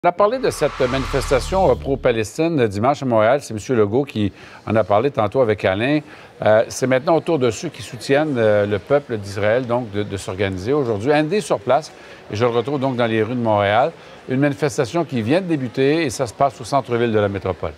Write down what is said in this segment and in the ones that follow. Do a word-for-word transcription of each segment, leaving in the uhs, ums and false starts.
On a parlé de cette manifestation pro-Palestine dimanche à Montréal. C'est M. Legault qui en a parlé tantôt avec Alain. Euh, c'est maintenant au tour de ceux qui soutiennent euh, le peuple d'Israël, donc, de, de s'organiser aujourd'hui. Andy est sur place et je le retrouve donc dans les rues de Montréal. Une manifestation qui vient de débuter et ça se passe au centre-ville de la métropole.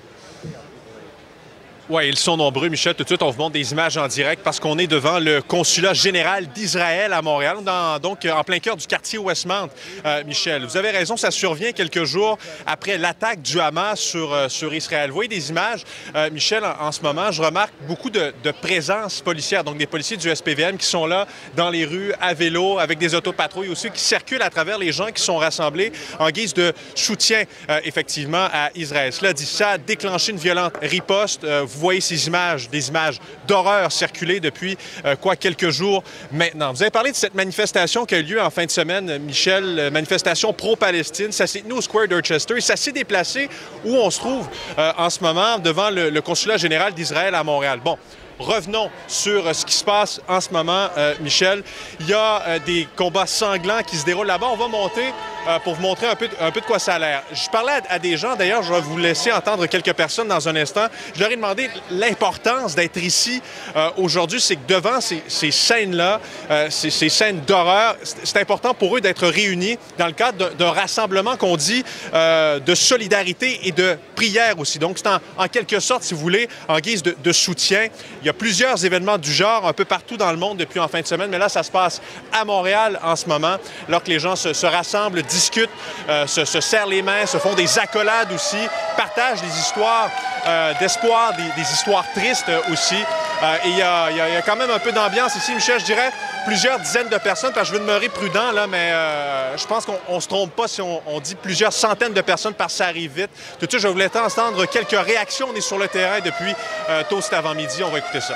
Oui, ils sont nombreux, Michel. Tout de suite, on vous montre des images en direct parce qu'on est devant le consulat général d'Israël à Montréal, dans, donc en plein cœur du quartier Westmount. Euh, Michel, vous avez raison, ça survient quelques jours après l'attaque du Hamas sur, euh, sur Israël. Vous voyez des images, euh, Michel, en, en ce moment, je remarque beaucoup de, de présence policière, donc des policiers du S P V M qui sont là dans les rues à vélo, avec des autopatrouilles aussi, qui circulent à travers les gens qui sont rassemblés en guise de soutien, euh, effectivement, à Israël. Cela dit, ça a déclenché une violente riposte. Euh, Vous voyez ces images, des images d'horreur circuler depuis, euh, quoi, quelques jours maintenant. Vous avez parlé de cette manifestation qui a eu lieu en fin de semaine, Michel, manifestation pro-Palestine. Ça s'est tenu au Square d'Orchester et ça s'est déplacé où on se trouve euh, en ce moment devant le, le consulat général d'Israël à Montréal. Bon. Revenons sur euh, ce qui se passe en ce moment, euh, Michel. Il y a euh, des combats sanglants qui se déroulent là-bas. On va monter euh, pour vous montrer un peu, un peu de quoi ça a l'air. Je parlais à, à des gens, d'ailleurs, je vais vous laisser entendre quelques personnes dans un instant. Je leur ai demandé l'importance d'être ici euh, aujourd'hui. C'est que devant ces, ces scènes-là, euh, ces, ces scènes d'horreur, c'est important pour eux d'être réunis dans le cadre d'un rassemblement qu'on dit euh, de solidarité et de prière aussi. Donc, c'est en, en quelque sorte, si vous voulez, en guise de, de soutien. Il y a plusieurs événements du genre un peu partout dans le monde depuis en fin de semaine, mais là, ça se passe à Montréal en ce moment, alors que les gens se, se rassemblent, discutent, euh, se, se serrent les mains, se font des accolades aussi, partagent des histoires euh, d'espoir, des, des histoires tristes aussi. Euh, et il y, a, il y a quand même un peu d'ambiance ici, Michel, je dirais plusieurs dizaines de personnes, parce que je veux demeurer prudent, là, mais euh, je pense qu'on ne se trompe pas si on, on dit plusieurs centaines de personnes parce que ça arrive vite. Tout de suite, je voulais entendre quelques réactions. On est sur le terrain depuis euh, tôt cet avant-midi. On va écouter ça.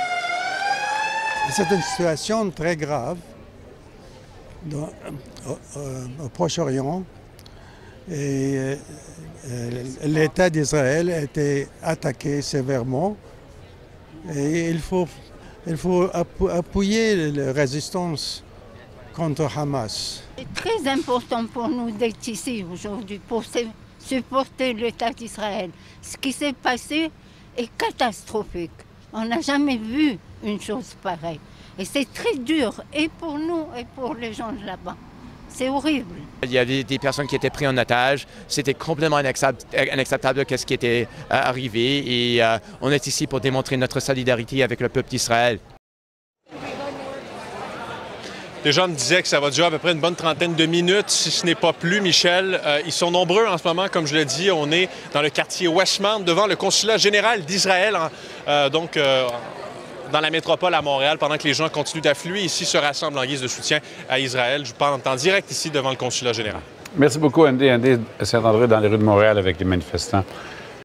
C'est une situation très grave dans, au, au Proche-Orient. Et euh, l'État d'Israël a été attaqué sévèrement. Et il faut, il faut appuyer la résistance contre Hamas. C'est très important pour nous d'être ici aujourd'hui pour supporter l'État d'Israël. Ce qui s'est passé est catastrophique. On n'a jamais vu une chose pareille. Et c'est très dur, et pour nous, et pour les gens de là-bas. C'est horrible. Il y avait des personnes qui étaient prises en otage. C'était complètement inacceptable de ce qui était arrivé. Et euh, on est ici pour démontrer notre solidarité avec le peuple d'Israël. Les gens me disaient que ça va durer à peu près une bonne trentaine de minutes, si ce n'est pas plus, Michel. Euh, ils sont nombreux en ce moment, comme je l'ai dit. On est dans le quartier Westmount, devant le consulat général d'Israël, euh, donc euh, dans la métropole à Montréal, pendant que les gens continuent d'affluer ici, se rassemblent en guise de soutien à Israël. Je vous parle en temps direct ici devant le consulat général. Merci beaucoup, Andy. Andy Saint-André dans les rues de Montréal avec les manifestants.